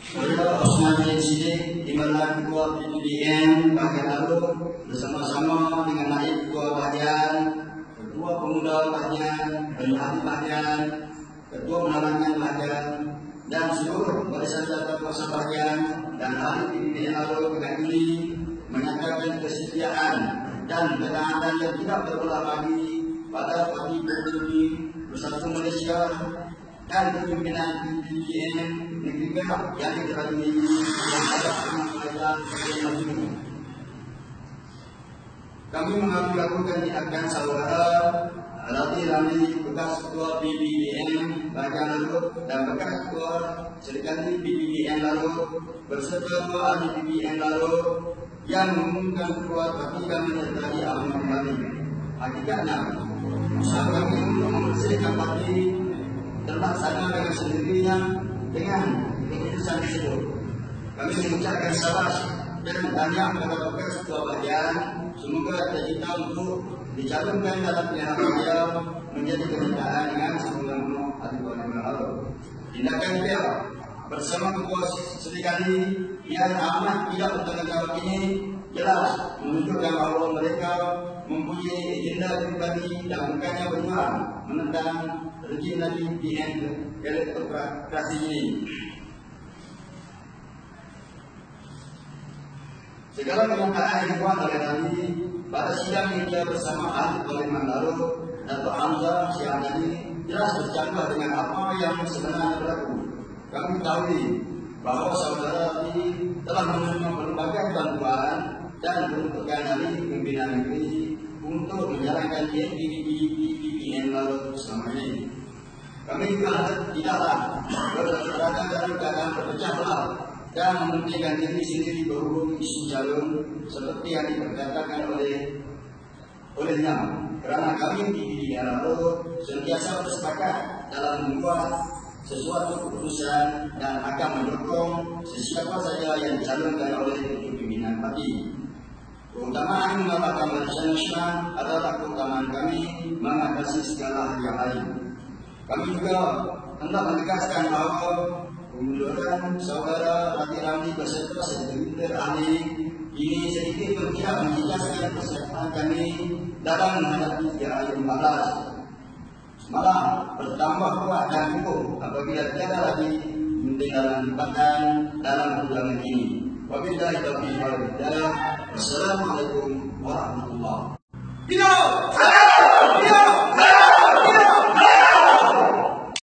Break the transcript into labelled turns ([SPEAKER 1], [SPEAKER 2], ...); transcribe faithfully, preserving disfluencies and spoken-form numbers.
[SPEAKER 1] Saya Osman bin Siddiq, Timbalan Ketua P P D M bahagian lalu bersama-sama dengan Naib Ketua Bahagian, Ketua Pemuda Bahagian, Ahli Bahagian, Ketua Penerangan Bahagian, dan seluruh barisan jawatan kuasa bahagian dan ahli P P D M lalu pekan ini menyatakan kesetiaan dan ketaatan yang tidak berulang lagi pada Parti Demokrasi Bersatu Malaysia dan kepimpinan P P D M negeri Perak yang diterima yang ada pengalaman yang kami mengambil lakukan tindakan saudara Rati Ramli bekas Ketua P P D M bahagian lalu dan bekas Ketua Serikali P P D M lalu berserta ahli P P D M lalu yang mengumumkan keluar parti kami terjadi aman kembali. Hakikatnya usaha kami untuk membersihkan parti terlaksana dengan sendirinya dengan keputusan tersebut. Kami mengucapkan salam dan tahniah kepada bekas Ketua Bahagian. Semoga cita-cita untuk dicalonkan dalam pilihan raya menjadi kenyataan dengan sembilan puluh hari dua ribu dua puluh. Tindakan dia bersama Ketua Serikali yang amat tidak bertanggungjawab ini jelas menunjukkan bahawa mereka mempunyai agenda pribadi dan bukannya berjuang menentang rejim Nabi P M elektokrasi ini. Segala pernyataan yang dibuat oleh Nabi pada sidang media bersama ahli parlimen lalu Dato' Hamzah Syahadani jelas bercanggah dengan apa yang sebenarnya berlaku. Kami ketahui bahawa saudara ini telah menerima berbagai bantuan dan peruntukan dari pimpinan negeri untuk menjalankan P P D M lalu selama ini. Kami juga tidaklah berada dalam keadaan berpecah belah dan mementingkan diri sendiri berhubung isu calon seperti yang diperkatakan oleh olehnya, kerana kami di lalu sentiasa bersepakat dalam membuat sesuatu keputusan dan akan mendukung sesiapa saja yang dicalonkan oleh pimpinan parti. Keutamaan mengatakan Barisan Nasional adalah keutamaan kami mengatasi segala hal yang lain. Kami juga hendak menegaskan bahawa kemunduran saudara Rati Ramli beserta segelintir ahli ini sedikit pun tidak menjejaskan kesertaan kami dalam menghadapi P R U empat belas. Malah bertambah kuat dan kukuh apabila tiada lagi meninggalkan lipatan dalam perjuangan ini. Wabillahi taufiq wal hidayah. Wassalamualaikum warahmatullahi wabarakatuh.